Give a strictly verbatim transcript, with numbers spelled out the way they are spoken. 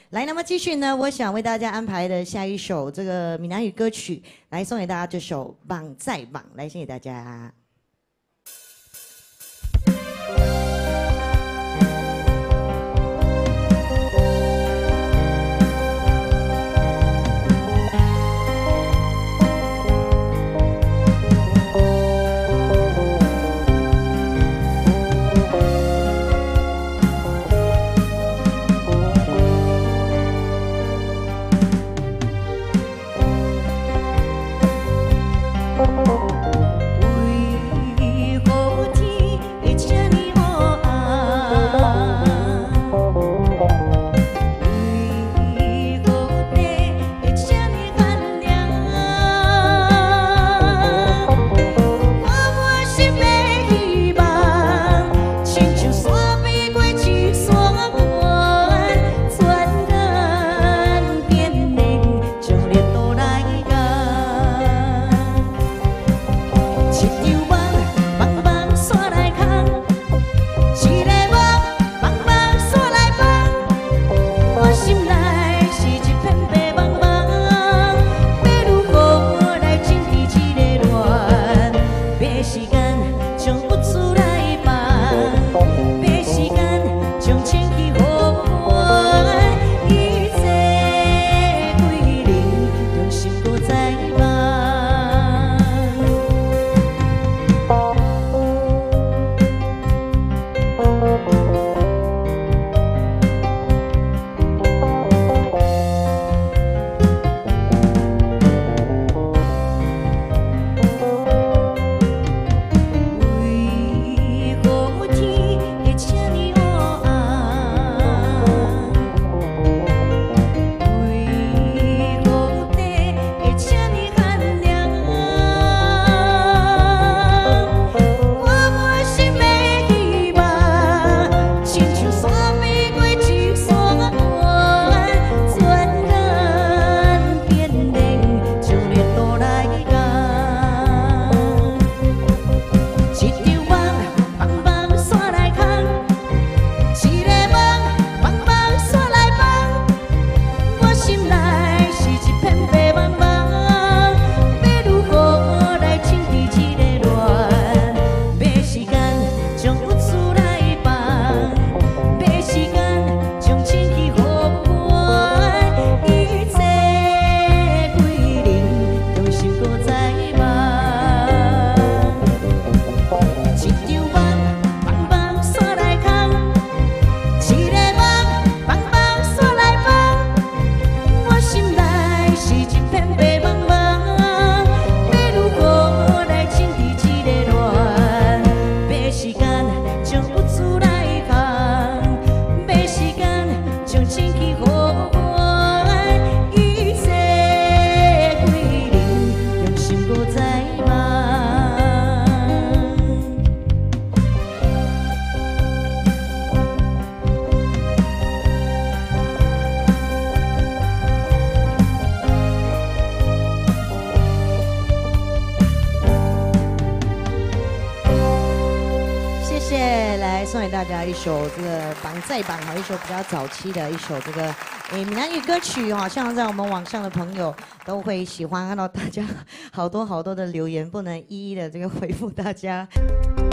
来，那么继续呢，我想为大家安排的下一首这个闽南语歌曲，来送给大家这首《网在网》，来献给大家。 送给大家一首这个绑在绑哈，一首比较早期的一首这个诶闽南语歌曲，好像在我们网上的朋友都会喜欢，看到大家好多好多的留言，不能一一的这个回复大家。